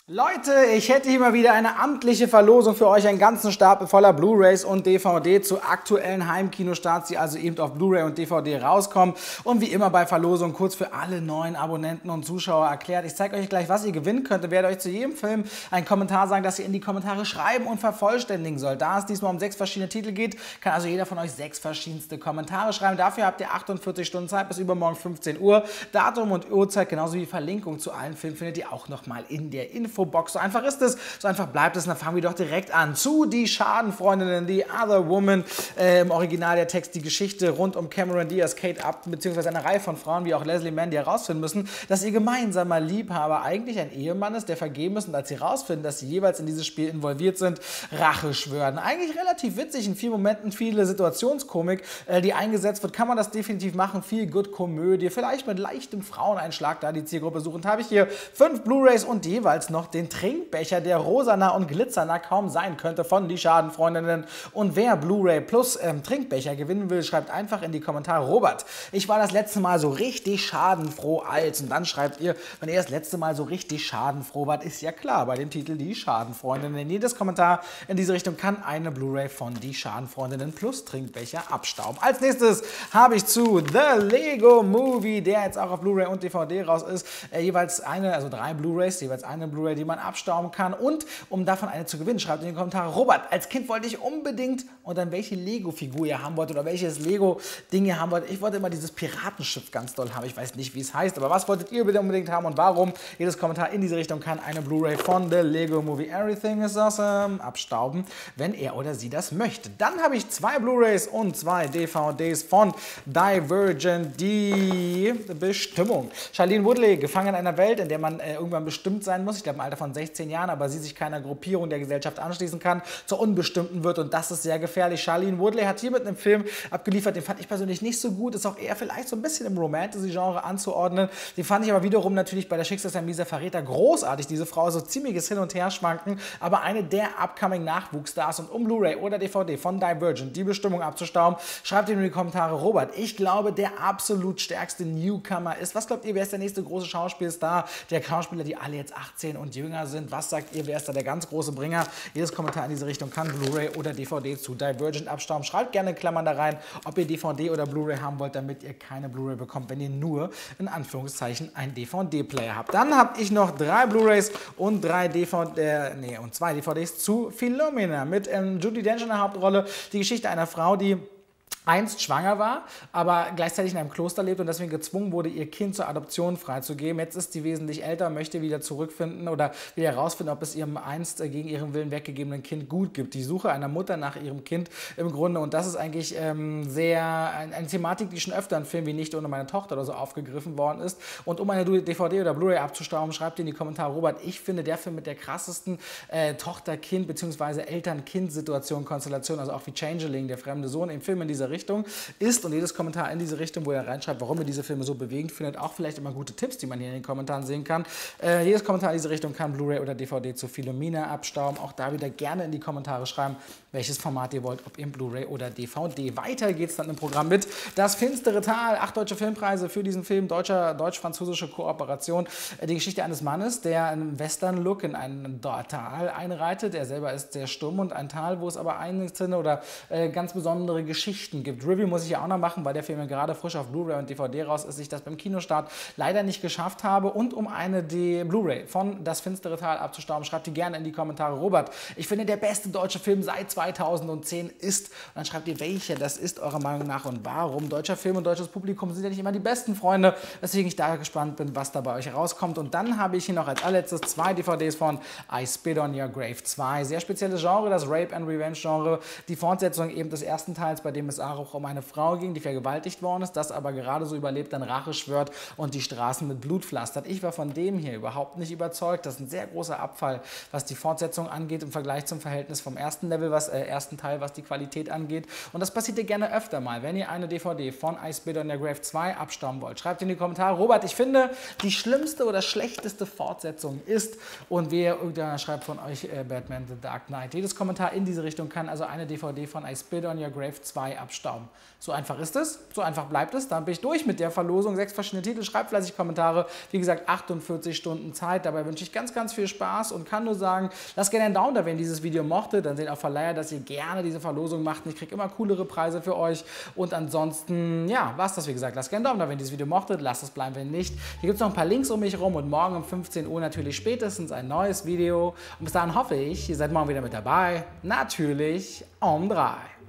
Leute, ich hätte hier mal wieder eine amtliche Verlosung für euch, einen ganzen Stapel voller Blu-rays und DVD zu aktuellen Heimkinostarts, die also eben auf Blu-ray und DVD rauskommen. Und wie immer bei Verlosung kurz für alle neuen Abonnenten und Zuschauer erklärt. Ich zeige euch gleich, was ihr gewinnen könnt und werde euch zu jedem Film einen Kommentar sagen, dass ihr in die Kommentare schreiben und vervollständigen sollt. Da es diesmal um 6 verschiedene Titel geht, kann also jeder von euch 6 verschiedenste Kommentare schreiben. Dafür habt ihr 48 Stunden Zeit bis übermorgen 15 Uhr. Datum und Uhrzeit genauso wie Verlinkung zu allen Filmen findet ihr auch nochmal in der Infobox. So einfach ist es, so einfach bleibt es. Und dann fangen wir doch direkt an zu Die Schadenfreundinnen, The Other Woman. Im Original der Text die Geschichte rund um Cameron Diaz, Kate Upton bzw. eine Reihe von Frauen wie auch Leslie Mann, die herausfinden müssen, dass ihr gemeinsamer Liebhaber eigentlich ein Ehemann ist, der vergeben ist, und als sie herausfinden, dass sie jeweils in dieses Spiel involviert sind, Rache schwören. Eigentlich relativ witzig, in vielen Momenten viele Situationskomik, die eingesetzt wird, kann man das definitiv machen. Viel Good Komödie, vielleicht mit leichtem Fraueneinschlag, da die Zielgruppe suchend. Habe ich hier 5 Blu-rays und jeweils noch den Trinkbecher, der rosaner und glitzerner kaum sein könnte, von Die Schadenfreundinnen. Und wer Blu-ray plus Trinkbecher gewinnen will, schreibt einfach in die Kommentare: Robert, ich war das letzte Mal so richtig schadenfroh als. Und dann schreibt ihr, wenn ihr das letzte Mal so richtig schadenfroh wart, ist ja klar, bei dem Titel Die Schadenfreundinnen. Jedes Kommentar in diese Richtung kann eine Blu-ray von Die Schadenfreundinnen plus Trinkbecher abstauben. Als nächstes habe ich zu The Lego Movie, der jetzt auch auf Blu-ray und DVD raus ist, jeweils eine, also 3 Blu-rays, jeweils eine Blu-ray, die man abstauben kann. Und um davon eine zu gewinnen, schreibt in die Kommentare: Robert, als Kind wollte ich unbedingt, und dann welche Lego-Figur ihr haben wollt oder welches Lego-Ding ihr haben wollt. Ich wollte immer dieses Piratenschiff ganz doll haben. Ich weiß nicht, wie es heißt, aber was wolltet ihr bitte unbedingt haben und warum? Jedes Kommentar in diese Richtung kann eine Blu-ray von The Lego Movie Everything is Awesome abstauben, wenn er oder sie das möchte. Dann habe ich 2 Blu-rays und 2 DVDs von Divergent, die Bestimmung. Shailene Woodley, gefangen in einer Welt, in der man irgendwann bestimmt sein muss, ich glaube im Alter von 16 Jahren, aber sie sich keiner Gruppierung der Gesellschaft anschließen kann, zur Unbestimmten wird, und das ist sehr gefährlich. Shailene Woodley hat hier mit einem Film abgeliefert, den fand ich persönlich nicht so gut, ist auch eher vielleicht so ein bisschen im Romantasy-Genre anzuordnen. Den fand ich aber wiederum natürlich bei der Schicksalsheim mieser Verräter großartig. Diese Frau, so ziemliches Hin- und Herschwanken, aber eine der upcoming Nachwuchsstars. Und um Blu-ray oder DVD von Divergent die Bestimmung abzustauben, schreibt in die Kommentare: Robert, ich glaube, der absolut stärkste Newcomer ist. Was glaubt ihr, wer ist der nächste große Schauspielstar der Schauspieler, die alle jetzt 18 und jünger sind? Was sagt ihr, wer ist da der ganz große Bringer? Jedes Kommentar in diese Richtung kann Blu-ray oder DVD zu Divergent abstauben. Schreibt gerne in Klammern da rein, ob ihr DVD oder Blu-ray haben wollt, damit ihr keine Blu-ray bekommt, wenn ihr nur in Anführungszeichen einen DVD-Player habt. Dann habe ich noch 3 Blu-rays und 2 DVDs zu Philomena mit Judi Dench in der Hauptrolle. Die Geschichte einer Frau, die einst schwanger war, aber gleichzeitig in einem Kloster lebt und deswegen gezwungen wurde, ihr Kind zur Adoption freizugeben. Jetzt ist sie wesentlich älter und möchte wieder zurückfinden oder wieder herausfinden, ob es ihrem einst gegen ihren Willen weggegebenen Kind gut gibt. Die Suche einer Mutter nach ihrem Kind im Grunde, und das ist eigentlich eine Thematik, die schon öfter in Filmen wie Nicht ohne meine Tochter oder so aufgegriffen worden ist. Und um eine DVD oder Blu-ray abzustauben, schreibt in die Kommentare: Robert, ich finde der Film mit der krassesten Tochter-Kind- bzw. Eltern-Kind-Situation, Konstellation, also auch wie Changeling, der fremde Sohn, im Film in dieser Richtung ist, und jedes Kommentar in diese Richtung, wo er reinschreibt, warum ihr diese Filme so bewegend findet, auch vielleicht immer gute Tipps, die man hier in den Kommentaren sehen kann. Jedes Kommentar in diese Richtung kann Blu-ray oder DVD zu Philomena abstauben. Auch da wieder gerne in die Kommentare schreiben, welches Format ihr wollt, ob in Blu-ray oder DVD. Weiter geht's dann im Programm mit Das finstere Tal, 8 deutsche Filmpreise für diesen Film, deutsch-französische Kooperation. Die Geschichte eines Mannes, der einen Western-Look in ein Tal einreitet. Er selber ist sehr stumm, und ein Tal, wo es aber einzelne oder ganz besondere Geschichten gibt. Review muss ich ja auch noch machen, weil der Film gerade frisch auf Blu-ray und DVD raus ist, ich das beim Kinostart leider nicht geschafft habe. Und um eine Blu-ray von Das finstere Tal abzustauben, schreibt ihr gerne in die Kommentare: Robert, ich finde, der beste deutsche Film seit 2010 ist. Und dann schreibt ihr, welcher das ist eurer Meinung nach und warum. Deutscher Film und deutsches Publikum sind ja nicht immer die besten Freunde, weswegen ich da gespannt bin, was da bei euch herauskommt. Und dann habe ich hier noch als allerletztes 2 DVDs von I Spit on Your Grave 2. Sehr spezielles Genre, das Rape and Revenge Genre. Die Fortsetzung eben des ersten Teils, bei dem es auch um eine Frau ging, die vergewaltigt worden ist, das aber gerade so überlebt, dann Rache schwört und die Straßen mit Blut pflastert. Ich war von dem hier überhaupt nicht überzeugt. Das ist ein sehr großer Abfall, was die Fortsetzung angeht, im Vergleich zum Verhältnis vom ersten Teil, was die Qualität angeht. Und das passiert dir gerne öfter mal, wenn ihr eine DVD von I Spit on Your Grave 2 abstauben wollt. Schreibt in die Kommentare: Robert, ich finde, die schlimmste oder schlechteste Fortsetzung ist, und wer schreibt von euch Batman The Dark Knight. Jedes Kommentar in diese Richtung kann also eine DVD von I Spit on Your Grave 2 abstauben. abstauben. So einfach ist es, so einfach bleibt es. Dann bin ich durch mit der Verlosung. 6 verschiedene Titel, schreibt fleißig Kommentare. Wie gesagt, 48 Stunden Zeit. Dabei wünsche ich ganz, ganz viel Spaß und kann nur sagen, lasst gerne einen Daumen da, wenn ihr dieses Video mochtet. Dann sehen auch Verleiher, dass ihr gerne diese Verlosung macht. Ich kriege immer coolere Preise für euch. Und ansonsten, ja, war's das wie gesagt. Lasst gerne einen Daumen da, wenn ihr dieses Video mochtet. Lasst es bleiben, wenn nicht. Hier gibt es noch ein paar Links um mich rum und morgen um 15 Uhr natürlich spätestens ein neues Video. Und bis dahin hoffe ich, ihr seid morgen wieder mit dabei. Natürlich um 3.